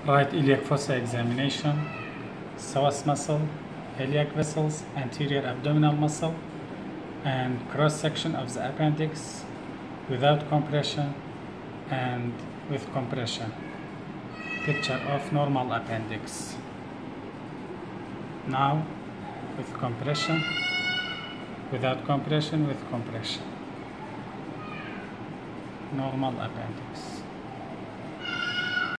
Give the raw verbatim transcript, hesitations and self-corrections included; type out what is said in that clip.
Right iliac fossa examination, psoas muscle, iliac vessels, anterior abdominal muscle, and cross-section of the appendix without compression and with compression. Picture of normal appendix. Now with compression, without compression, with compression. Normal appendix.